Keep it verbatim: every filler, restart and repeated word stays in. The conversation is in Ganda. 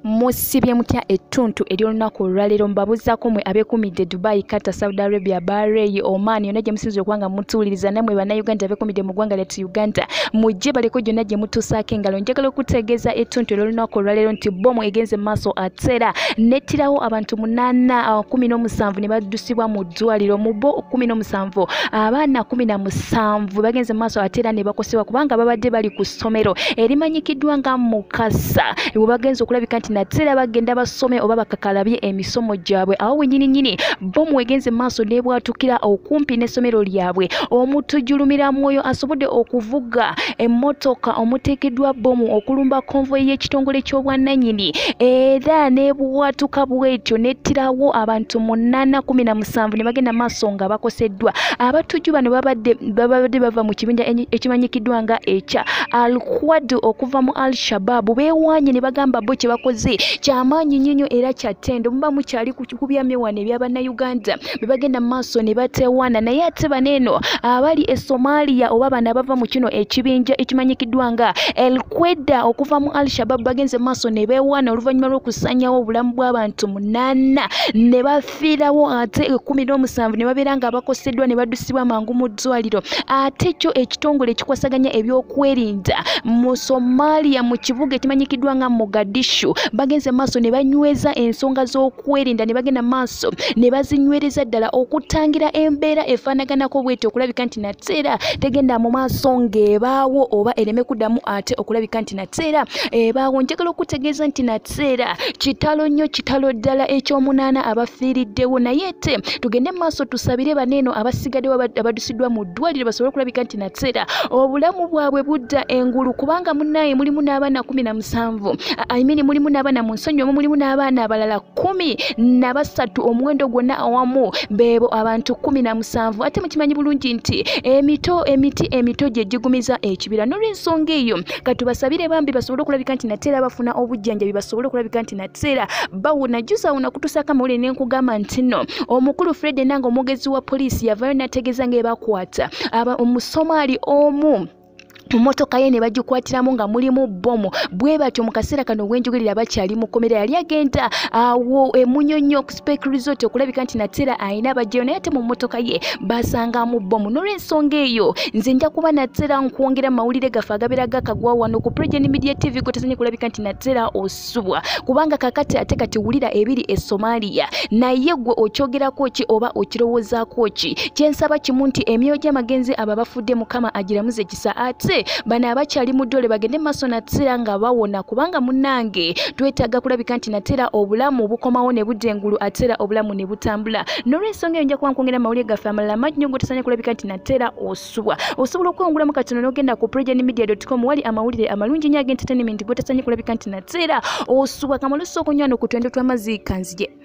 musibye mutya ettuntu ery'olunaku olwaleero mbabuzaako mwe abeekumidde Dubai, Qatar, Saudi Arabia, Bahrain, Oman yonna gye musinza okuba nga mutuuliriza nammwe bannayuganda abeekumidde mu ggwanga lyattu Uganda mujje baleko gyonna gye mutuusaako engalo. Njagala okutegeeza ettuntu ery'olunaku olwaleero nti bbomu egenze mu maaso ate era nettirawo abantu munaana kumi n'omusanvu ne baddusibwa mu ddwaliro. Mu bo kumi n'omusanvu abaana kumi na musanvu bagenze mu maaso ate era ne bakosebwa kubanga babadde bali ku ssomero erimanyikiddwa nga Mukasa bwe bagenze okulabika nti nate era bagenda basome oba bakakalabye emisomo gyabwe. Awo wennyininyini bbomu egenze mu maaso n'ebwatukira okumpi n'essomero lyabwe. Omutujulumira mwoyo asobodde okuvuga emmotoka omuteekeddwa bbomu okulumba konvoyi y'ekitongole ky'obwannannyini era n'ebwatuka bwetyo nettirawo abantu munaana kumi na musanvu ne bagenda maaso nga bakoseddwa. Abatujju bano babadde babadde bava mu kibinja ekimanyikiddwa nga ekya Al-Quad okuva mu Al-Shabaab beewaanye ne bagamba bo kye bakoze kyamaanyi nnyo era kyattendo. Muba mukyali kubyamye wano ebyabannayuganda be bagenda mu maaso ne bateewaana naye ate baneeno abali e Somalia oba bano abava mu kino ekibinja ekimanyikiddwa nga El-Qaeda okuva mu Al-Shabaab bagenze mu maaso ne beewaana oluvannyuma lw'okusaanyawo obulamu bw'abantu munaana ne bafiirawo ate kumi n'omusanvu ne babeera nga bakoseddwa ne baddusibwa mangu mu ddwaliro. Ate kyo ekitongole ekikwasaganya ebyokwerinda mu Somalia mu kibuga ekimanyikiddwa nga Mogadishu bagenze maaso ne banyweza ensonga z'okwerinda ne bagenda maaso ne bazinywereza ddala okutangira embeera efaanaganako bwetyo okulabika nti nate era tegenda mu maaso ng'ebaawo oba ereme kuddamu ate okulabika nti nate era ebaawo. Njagala okutegeeza nti nate era kitalo nnyo kitalo ddala ekyomunaana abafiiriddewo naye te tugende mu maaso tusabire baneeno abasigaddewo abaddusiddwa mu ddwaliro basobole okulabika nti nate era obulamu bwabwe budda engulu kubanga munnaye mulimu n'abaana kumi na musanvu ayimini mulimu n'abaana mu nsonyi omu mulimu n'abaana abalala kumi na basatu omuwendo gwonna awamu beebo abantu kumi na musanvu. Ate mukimanyi bulungi nti emito emiti emito gye gigumiza ekibira n'olw'ensonga eyo katubasabire bambi basobole okulabika nti nate era bafuna obujjanjabi basobole okulabika nti nate era bawona. Juzawona kutusaako amawulire ne nkugamba nti nno omukulu Fred Enanga omwogezi wa poliisi yavaayo n'ategeeza ng'ebakwata omusomaali omu mmotoka ye ne bagikwatiramu nga mulimu bbomu bwe batyo mu kaseera kano bwenjogerera bakyali mu kkomera. Yali agenda awo emunyonyo spec resort okulabika nti nate era ayina bajjayo naye ate mu mmotoka ye basangamu bbomu. N'olw'ensonga eyo nze nja kuba nate era nkwongera mawulire gaffe agabeera gakagwa wano ku Progeny Media T V gotazanye kulabika nti nate era osubwa kubanga kakati ate kati wulira ebiri e Somalia naye gwe okyogerako ki oba okirowoozaako ki. Kyensaba kimu nti emyoyo gy'amagenzi abo abafudde Mukama agiramuze kisa ate bano abakyali mu ddole bagende maaso nate era nga bawona kubanga munnange twetaaga kulabika nti nate era obulamu bukomawo ne budda engulu ate era obulamu ne butambula. N'olw'ensonga eyo nja kuba nkwongera mawulire gaffe amalala mangi nnyo gotasanye kulabika nti nate era osubwa. Osobola okwewungulamu katono n'ogenda ku progeny media dot com wali amawulire amalungi nnyo ag'entertainment gotasanye kulabika nti nate era osubwa. Kamalose okunywa no ku twendo tw'amazzi kanzije.